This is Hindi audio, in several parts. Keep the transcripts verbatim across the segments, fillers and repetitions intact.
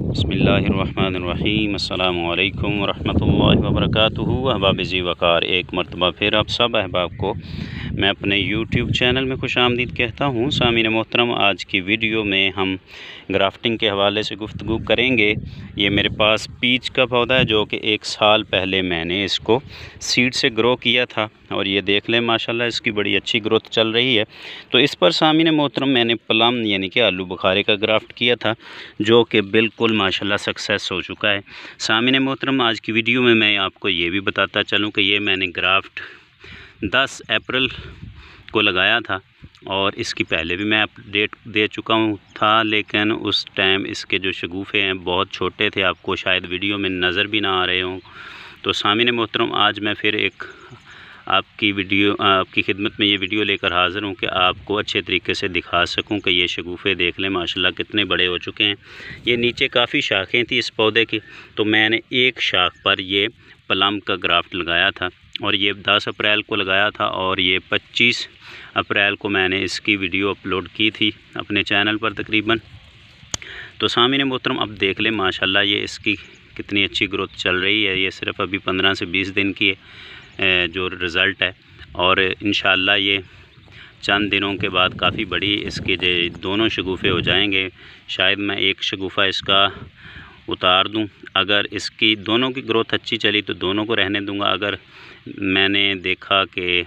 बिस्मिल्लाहिर्रहमानिर्रहीम अस्सलामु अलैकुम वरहमतुल्लाहि वबरकातुहू। अहबाब ज़ी वक़ार, एक मरतबा फिर आप सब अहबाब को मैं अपने यूट्यूब चैनल में खुश आमदीद कहता हूँ। सामीन मोहतरम, आज की वीडियो में हम ग्राफ्टिंग के हवाले से गुफ्तगू करेंगे। ये मेरे पास पीच का पौधा है जो कि एक साल पहले मैंने इसको सीड से ग्रो किया था और ये देख लें माशाल्लाह इसकी बड़ी अच्छी ग्रोथ चल रही है। तो इस पर सामीन मोहतरम मैंने प्लम यानी कि आलू बुखारे का ग्राफ्ट किया था जो कि बिल्कुल माशाल्लाह सक्सेस हो चुका है। सामीन मोहतरम, आज की वीडियो में मैं आपको ये भी बताता चलूँ कि ये मैंने ग्राफ्ट दस अप्रैल को लगाया था और इसकी पहले भी मैं अपडेट दे चुका हूँ था, लेकिन उस टाइम इसके जो शगुफ़े हैं बहुत छोटे थे, आपको शायद वीडियो में नज़र भी ना आ रहे हों। तो सामीन मोहतरम, आज मैं फिर एक आपकी वीडियो आपकी खिदमत में ये वीडियो लेकर हाज़िर हूँ कि आपको अच्छे तरीके से दिखा सकूँ कि ये शगुफ़े देख लें माशाल्लाह कितने बड़े हो चुके हैं। ये नीचे काफ़ी शाखें थी इस पौधे की, तो मैंने एक शाख पर ये प्लम का ग्राफ्ट लगाया था और ये दस अप्रैल को लगाया था और ये पच्चीस अप्रैल को मैंने इसकी वीडियो अपलोड की थी अपने चैनल पर तकरीबन। तो सामीन मोहतरम, अब देख लें माशाल्लाह ये इसकी कितनी अच्छी ग्रोथ चल रही है। ये सिर्फ़ अभी पंद्रह से बीस दिन की जो रिज़ल्ट है और इंशाअल्लाह ये चंद दिनों के बाद काफ़ी बड़ी इसके जो दोनों शगुफ़े हो जाएंगे। शायद मैं एक शगुफ़ा इसका उतार दूं। अगर इसकी दोनों की ग्रोथ अच्छी चली तो दोनों को रहने दूंगा। अगर मैंने देखा कि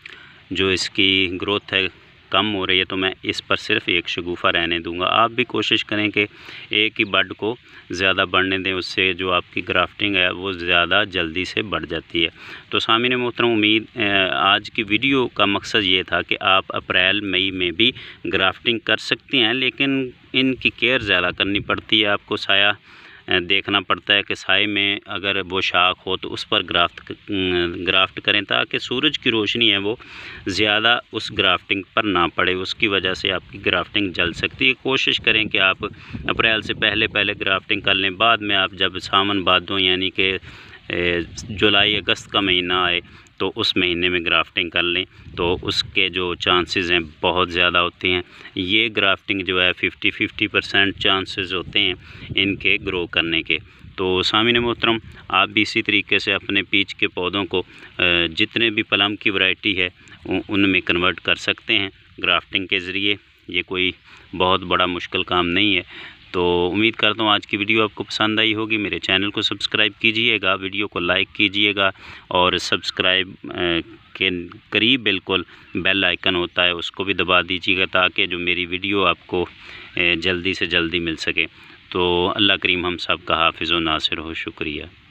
जो इसकी ग्रोथ है कम हो रही है तो मैं इस पर सिर्फ एक शगुफ़ा रहने दूंगा। आप भी कोशिश करें कि एक ही बड को ज़्यादा बढ़ने दें, उससे जो आपकी ग्राफ्टिंग है वो ज़्यादा जल्दी से बढ़ जाती है। तो सामीन मोहतरम, उम्मीद आज की वीडियो का मकसद ये था कि आप अप्रैल मई में भी ग्राफ्टिंग कर सकते हैं, लेकिन इनकी केयर ज़्यादा करनी पड़ती है। आपको साया देखना पड़ता है कि साए में अगर वो शाख हो तो उस पर ग्राफ्ट ग्राफ्ट करें ताकि सूरज की रोशनी है वो ज़्यादा उस ग्राफ्टिंग पर ना पड़े, उसकी वजह से आपकी ग्राफ्टिंग जल सकती है। कोशिश करें कि आप अप्रैल से पहले पहले ग्राफ्टिंग कर लें। बाद में आप जब सावन भादों यानी कि जुलाई अगस्त का महीना आए तो उस महीने में ग्राफ्टिंग कर लें तो उसके जो चांसेस हैं बहुत ज़्यादा होते हैं। ये ग्राफ्टिंग जो है फिफ्टी फिफ्टी परसेंट चांसेस होते हैं इनके ग्रो करने के। तो सामीन मोहतरम, आप भी इसी तरीके से अपने पीच के पौधों को जितने भी प्लम की वैरायटी है उनमें कन्वर्ट कर सकते हैं ग्राफ्टिंग के ज़रिए। ये कोई बहुत बड़ा मुश्किल काम नहीं है। तो उम्मीद करता हूँ आज की वीडियो आपको पसंद आई होगी। मेरे चैनल को सब्सक्राइब कीजिएगा, वीडियो को लाइक कीजिएगा और सब्सक्राइब के करीब बिल्कुल बेल आइकन होता है उसको भी दबा दीजिएगा ताकि जो मेरी वीडियो आपको जल्दी से जल्दी मिल सके। तो अल्लाह करीम हम सब का हाफिज़ व नासिर हो। शुक्रिया।